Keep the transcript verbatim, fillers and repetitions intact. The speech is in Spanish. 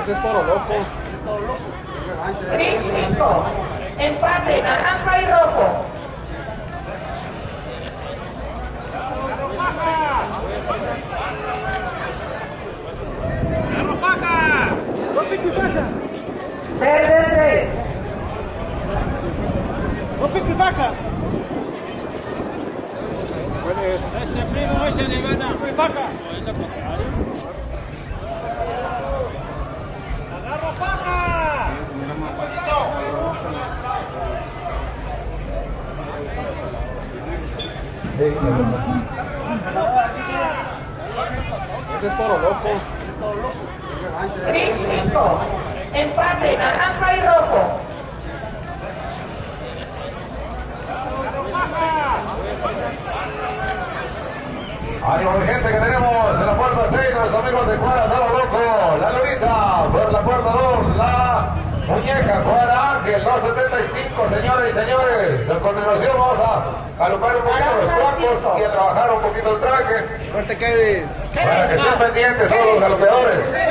Ese es toro loco. Gris cinco. Empate, naranja y rojo. Verde tres. Ese primo ese le gana. Agarra paja. Ese es toro loco. Gris cinco. Empate, naranja y rojo. Ánimo de gente que tenemos en la puerta seis, los amigos de Cuara, Toro Loco, la Lorita, por la puerta dos, la Muñeca, Cuara Ángel, dos setenta y cinco, señores y señores. A continuación vamos a galopar un poquito los cuartos y a trabajar un poquito el traje. Suerte, Kevin. Para que estén pendientes todos los galopeadores.